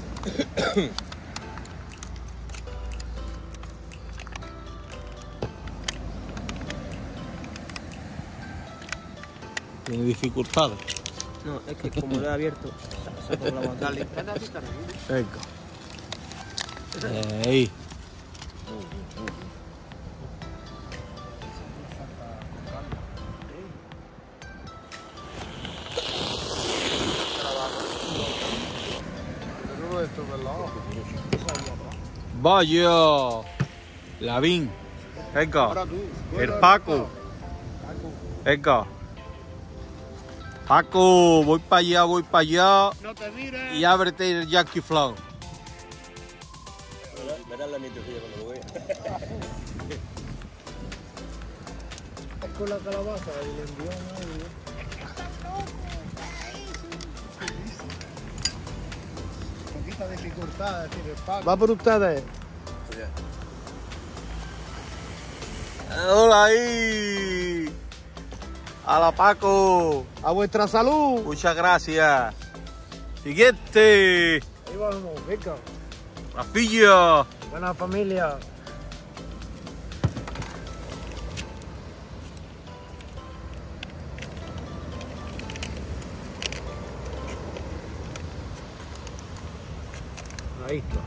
Tiene dificultades. No, es que como lo he abierto, saco la bandali. Venga. Ahí. Vaya. Lavín. Venga. Ahora tú. El Paco. Venga. Paco, voy para allá, voy para allá. No te mires. Y ábrete el Yankee Flan. Verás la nietecilla cuando lo vea. Es con la calabaza y le envió un poquita dificultad, es decir, el Paco. Va por ustedes. Hola ahí. A la Paco. A vuestra salud. Muchas gracias. Siguiente. Ahí vamos, venga. Rafilla. Buena familia. Ahí está.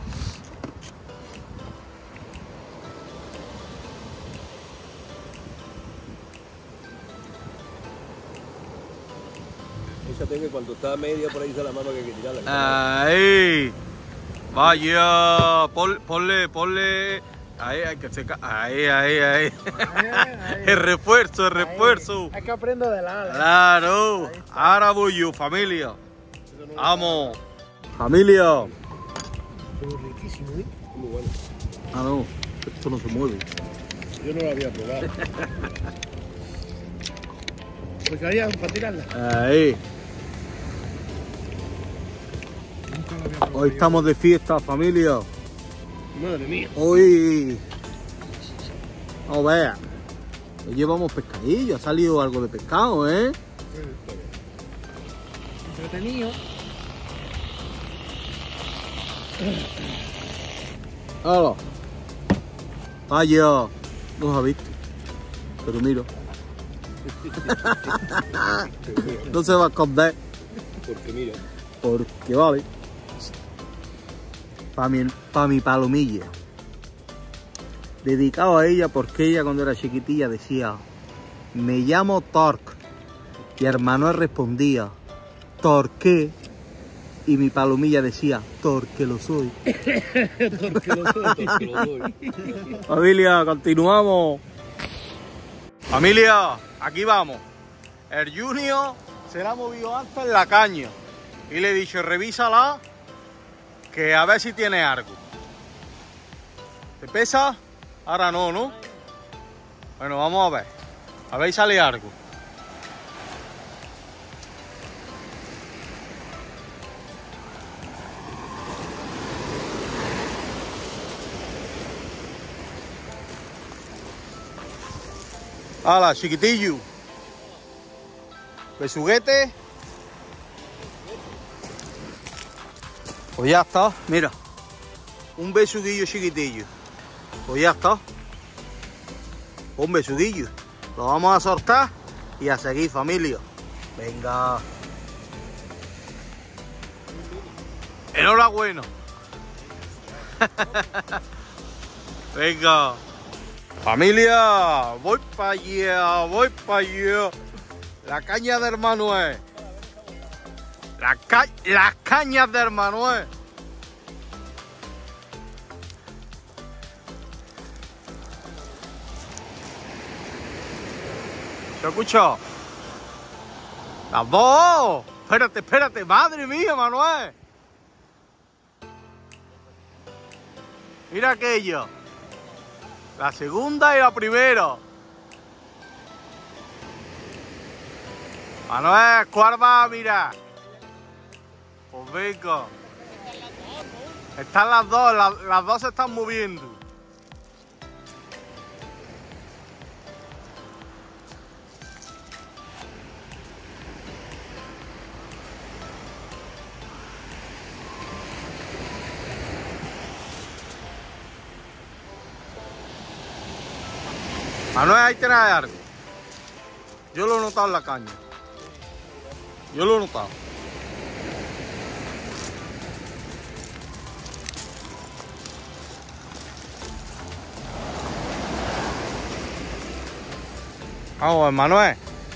Fíjate que cuando está media por ahí se la mano que hay que tirarla. Ahí. Vaya. Pon- Ponle, ponle. Ahí, hay que secar. Ahí, ahí, ahí. El refuerzo, el refuerzo. Es que aprendo del ala. Claro. Ahora voy yo, familia. Vamos. Familia. Pero riquísimo, ¿eh? Muy bueno. Ah, no. Esto no se mueve. Yo no lo había probado. Porque había para tirarla. Ahí. Nunca lo había probado. Hoy estamos de fiesta, familia. Madre mía. Hoy. No vean. Hoy llevamos pescadillo. Ha salido algo de pescado, ¿eh? Entretenido. Hola. Vaya. No os ha visto. Pero mira. No se va a esconder. Porque mira. Porque vale. Para mi, pa mi palomilla. Dedicado a ella porque ella cuando era chiquitilla decía: me llamo Torque. Y hermano respondía: ¿Torque? Y mi palomilla decía, porque lo soy. Familia, continuamos. Familia, aquí vamos. El Junior se la ha movido antes en la caña. Y le he dicho, revísala, que a ver si tiene algo. ¿Te pesa? Ahora no, ¿no? Bueno, vamos a ver. A ver si sale algo. ¡Hala, chiquitillo! Besuguete. Pues ya está, mira. Un besuguillo chiquitillo. Pues ya está. Un besuguillo. Lo vamos a soltar y a seguir, familia. Venga. Enhorabuena. Venga. Familia, voy para allá, voy para allá. La caña de Manuel. La ca las cañas de Manuel. ¿Se escucha? Las dos. Espérate, espérate. Madre mía, Manuel. Mira aquello. La segunda y la primera. Manuel, ¿cuál va? Mira. Pues venga. Están las dos, las, las dos se están moviendo. Manuel, ahí tienes algo. Yo lo he notado en la caña. Yo lo he notado. Vamos, Manuel.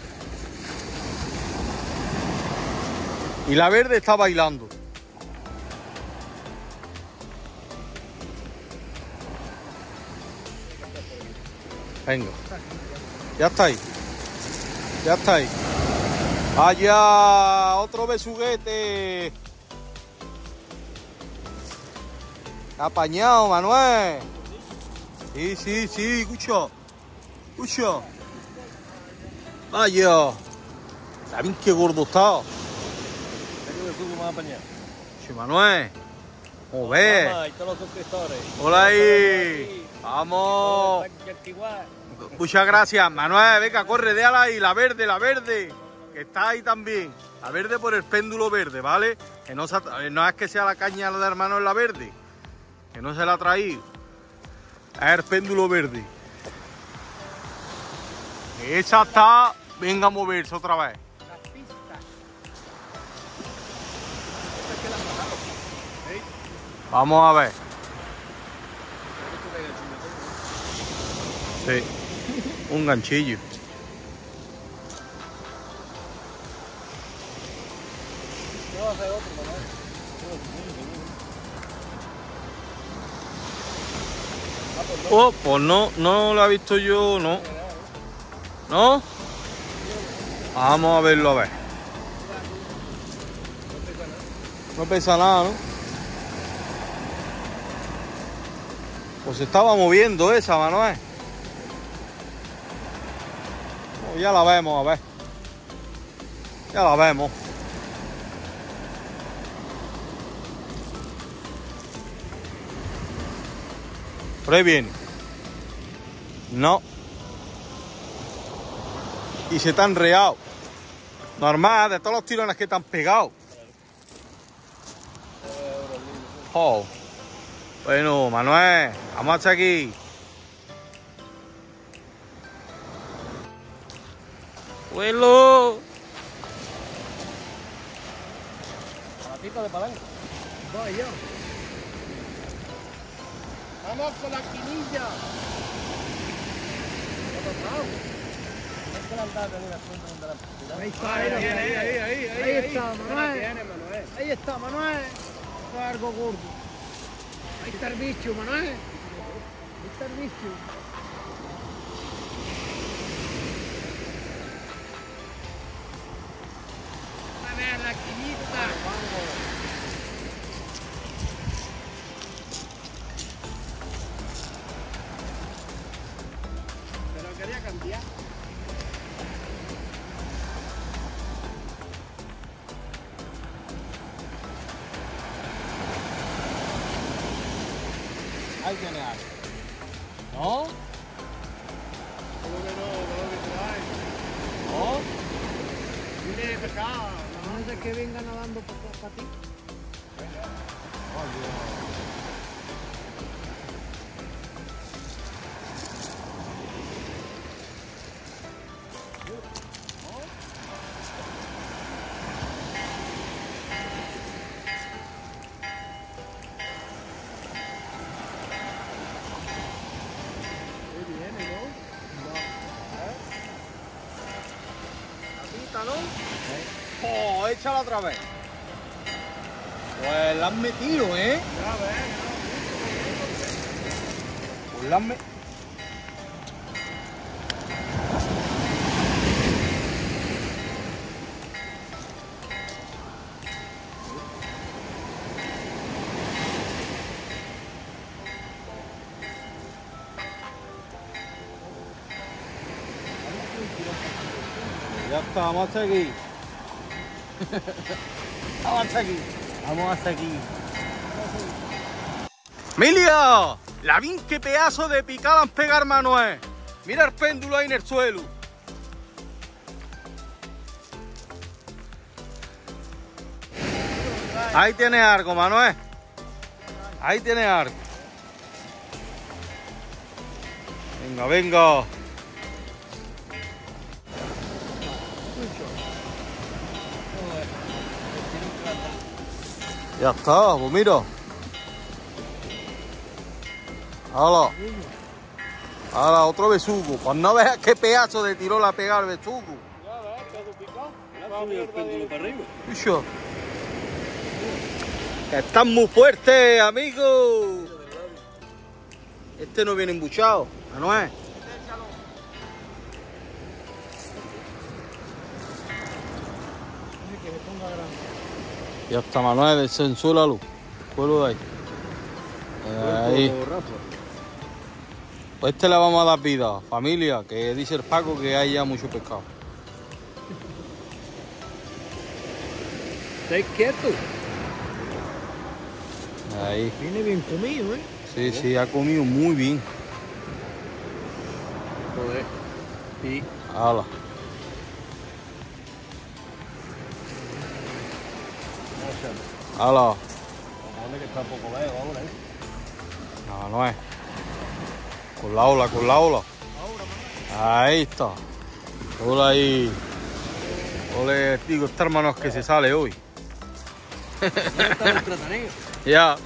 Y la verde está bailando. Venga. Ya está ahí. Ya está ahí. Allá, otro besuguete. Apañado, Manuel. Sí, sí, sí, escucha. Escucha. Vaya. También qué gordo está. Sí, Manuel. ¿Cómo ves? Hola ahí. Vamos. Muchas gracias, Manuel. Venga, corre, déjala ahí. La verde, la verde. Que está ahí también. La verde por el péndulo verde, ¿vale? Que no, se, no es que sea la caña de hermano en la verde. Que no se la ha traído. Es el péndulo verde. Esa está. Venga a moverse otra vez. Vamos a ver. Sí. Un ganchillo. Oh, pues no, no lo he visto yo, no. ¿No? Vamos a verlo, a ver. No pesa nada, ¿no? Pues se estaba moviendo esa, Manuel. Oh, ya la vemos, a ver. Ya la vemos. Por ahí viene. No. Y se te han reado. Normal, de todos los tirones que te han pegado. Oh. Bueno, Manuel, vamos hasta aquí. ¡Vuelo! Palatito de palanca. Voy yo. Vamos con la quinilla. Ahí está, ahí, ahí, ahí, ahí, ahí, ahí está, Manuel. Ahí está, Manuel. Esto es algo gordo. Ahí está el bicho, Manuel. Ahí está el bicho. A ver, la quinita. Pero quería cambiar. Ahí tiene algo. ¿No? ¿Cómo que no? ¿Cómo que trae? ¿No? Viene pescado. No sé que venga nadando para ti. Oh, échala otra vez. Pues la han metido, ¿eh? Ya ves. Pues la han metido. Ya está, vamos a seguir. Vamos a seguir. Vamos a seguir. ¡Milia! La vin qué pedazo de picada han pegado, Manuel. Mira el péndulo ahí en el suelo. Ahí tiene algo, Manuel. Ahí tiene algo. Venga, venga. Ya está, pues mira. Ahora. Ahora otro besugo. Pues no veas qué pedazo de tiro la pega el besugo. Ya ves, que has picado. Va a subir el péndulo para arriba. Ucho. Están muy fuertes, amigos. Este no viene embuchado, Manuel. Que me ponga grande. Ya está, Manuel, descensúralo. Cuelo de ahí. Ahí. Pues este le vamos a dar vida, familia, que dice el Paco que hay ya mucho pescado. ¿Estáis quietos? Ahí. Viene bien comido, ¿eh? Sí, sí, ha comido muy bien. Joder. Sí. Hala. Hala. Vamos que está un poco lejos ahora, ¿eh? No, no es. Con la ola, con la ola. Ahí está. Hola ahí. Ole, digo, este hermano es que se sale hoy. ¿Dónde está el plataneo? Ya.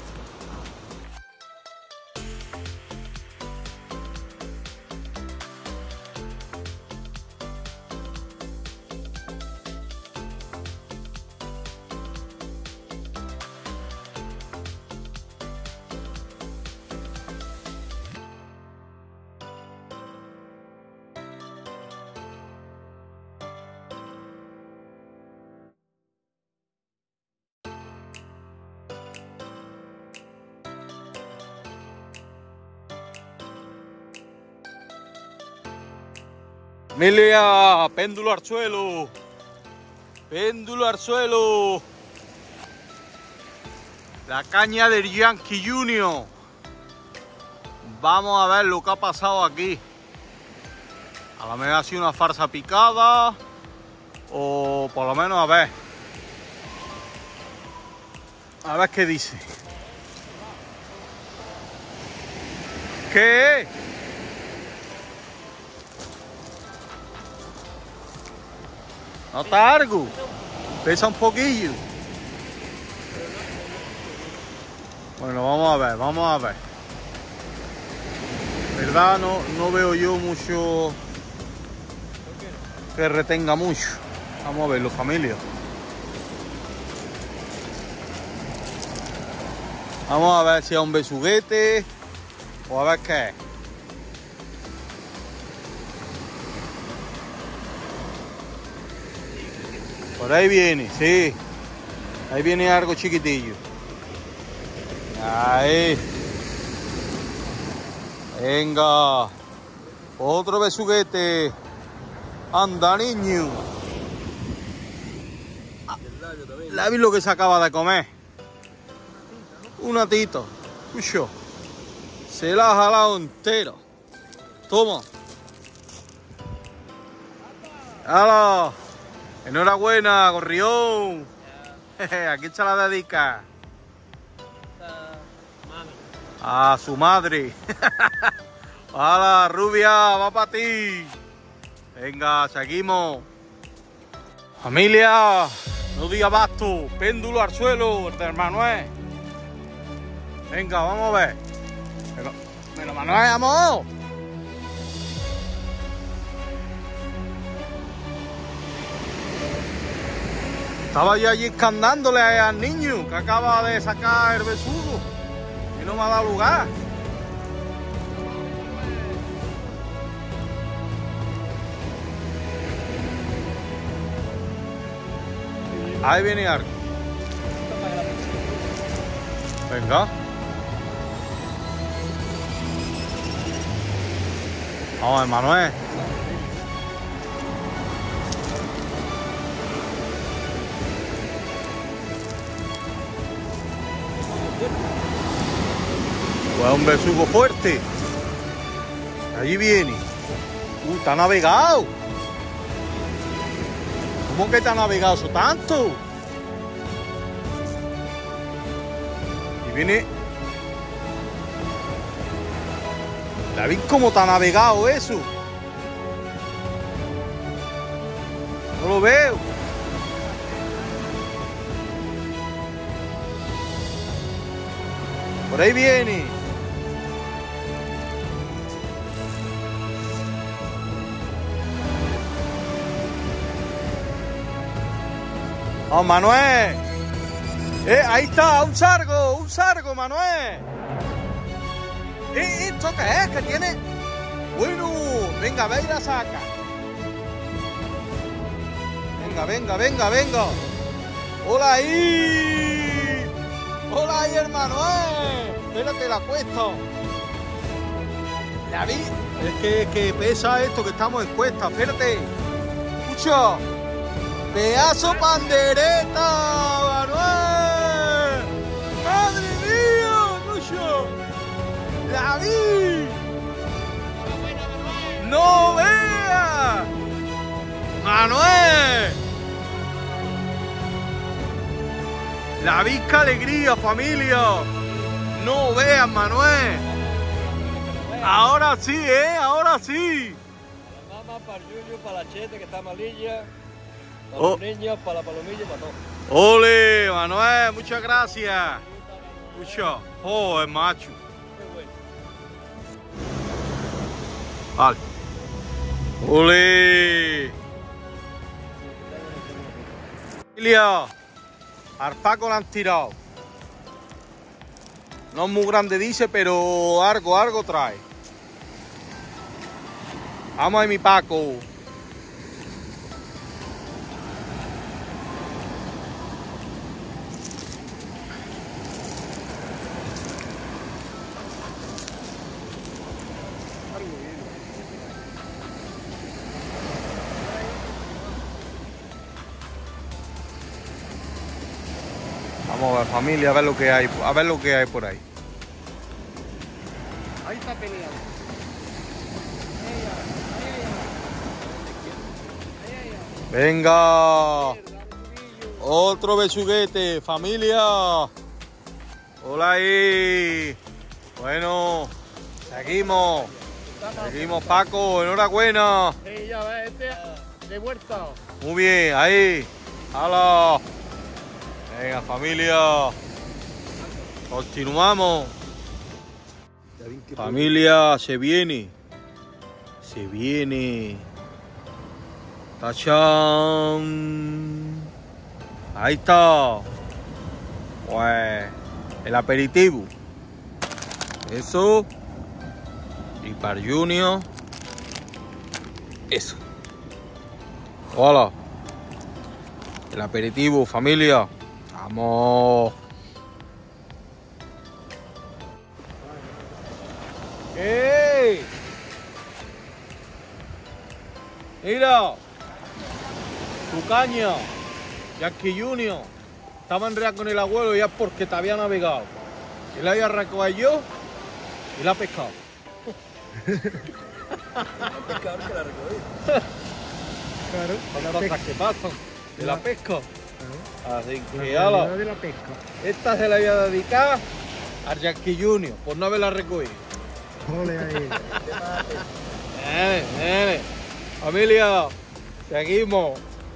Emilia, péndulo al suelo. Péndulo al suelo. La caña del Yankee Junior. Vamos a ver lo que ha pasado aquí. A lo mejor ha sido una farsa picada. O por lo menos a ver. A ver qué dice. ¿Qué? ¿No está algo? Pesa un poquillo. Bueno, vamos a ver, vamos a ver. ¿Verdad? No, no veo yo mucho... que retenga mucho. Vamos a verlo, familia. Vamos a ver si es un besuguete o a ver qué es. Por ahí viene, sí. Ahí viene algo chiquitillo. Ahí. Venga. Otro besuguete. Anda, niño. ¿La vi lo que se acaba de comer? Un atito. Escucho. Se la ha jalado entero. Toma. ¡Hala! Enhorabuena, gorrión. ¿A quién se la dedica? A su madre. ¡Hala, rubia! ¡Va para ti! Venga, seguimos. Familia, no diga basto. Péndulo al suelo, el de Manuel. Venga, vamos a ver. Pero, pero Manuel, vamos. Estaba yo allí escandándole al niño que acaba de sacar el besugo y no me ha dado lugar. Ahí viene algo. Venga. Vamos, Manuel. Pues un besugo fuerte. Allí viene. Uh, está navegado. ¿Cómo que está navegado eso tanto? Y viene. David, ¿cómo está navegado eso? No lo veo. Por ahí viene. ¡Oh, Manuel! ¡Eh, ahí está! ¡Un sargo! ¡Un sargo, Manuel! ¿Eh, esto qué es? ¿Qué tiene? Bueno, venga, ve y la saca. Venga, venga, venga, venga. ¡Hola ahí! ¡Hola ahí, hermano! ¡Eh! Espérate, la cuesta. ¿La vi? Es que, que pesa esto, que estamos en cuesta. Espérate. Escucha. ¡Pedazo pandereta, Manuel! ¡Madre mía! ¡Escucha! ¡La vi! ¡No vea! ¡Manuel! La visca alegría, familia. No veas, Manuel. Ahora sí, ¿eh? Ahora sí. Para la mamá, para el Julio, para la Chete, que está malilla. Para Oh. los niños, para la palomilla y para todo. ¡Ole, Manuel! Muchas gracias. Escucha. ¡Oh, es macho! Vale. ¡Ole! Familia. Al Paco la han tirado. No es muy grande, dice, pero algo, algo trae. Vamos a mi Paco. Vamos a ver, familia, a ver lo que hay, a ver lo que hay por ahí. Ahí está peleado. Venga, otro besuguete, familia. Hola ahí. Bueno, seguimos. Seguimos, Paco, enhorabuena. Sí, ya ves, este de vuelta. Muy bien, ahí. ¡Hala! Venga, familia. Continuamos. Familia, se viene. Se viene. ¡Tachán! Ahí está. Pues el aperitivo. Eso. Y para Junior. Eso. Hola. El aperitivo, familia. Vamos. ¡Ey! Mira. Tu caña. Yankee Junior. Estaba enredado con el abuelo y es porque te había navegado. Y la había recogido yo y la ha pescado. El pescador que la recogí. Claro, Las cosas que pasan de la pesca. Así la que ala, realidad de la pesca. esta se la voy a dedicar al Yankee Junior por no haberla recogido. Ole ahí. Nene, nene. Familia, seguimos.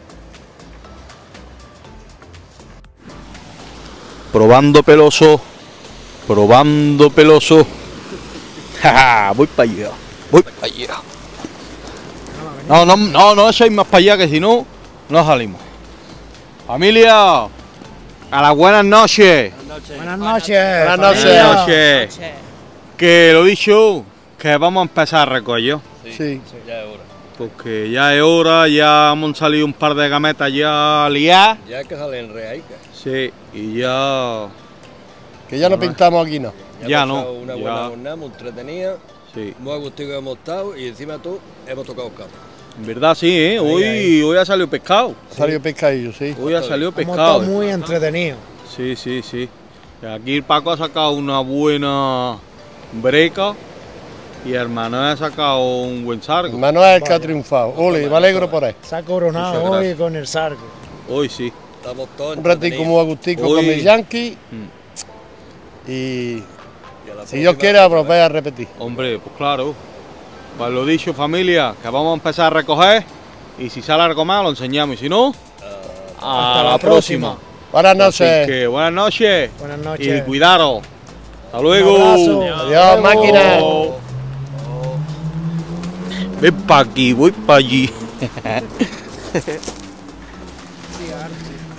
Probando peloso. Probando peloso. Voy para allá. Voy para allá. No, no, no, no echéis más para allá que si no, no salimos. Familia, a las buenas noches. Buenas noches. Buenas Buenas noches. noches. Que lo dicho, que vamos a empezar a recoger. Sí. Ya es hora. Porque ya es hora, ya hemos salido un par de gametas ya liadas. Ya es que sale en reaica. Sí, y ya. Que ya no pintamos aquí, ¿no? Ya hemos no, pasado una ya. buena jornada, muy entretenida. Sí. Muy agustico hemos estado y encima tú hemos tocado campo. En verdad sí, ¿eh? Hoy, ahí. hoy ha salido pescado. Salió pescadillo, sí. Hoy ha salido Hemos estado pescado. muy entretenidos. Sí, sí, sí. Y aquí el Paco ha sacado una buena breca y el Manuel ha sacado un buen sargo. Manuel es el que ha triunfado. Ole, me alegro por él. Se ha coronado Muchas hoy gracias. con el sargo. Hoy sí. Estamos todos Un ratico entretenidos. muy agustico Hoy- con mis Yankees. Mm. Y Y a la si Dios próxima, quiere, volver a repetir. Hombre, pues claro. Pues lo dicho, familia, que vamos a empezar a recoger y si sale algo más lo enseñamos y si no, Ah, a Hasta la próxima. Buenas Así noches. que buenas noches Buenas y noches. cuidaros. Hasta luego. Un abrazo. Adiós, máquina. Ven pa' aquí, voy pa' allí. Sí, Archie.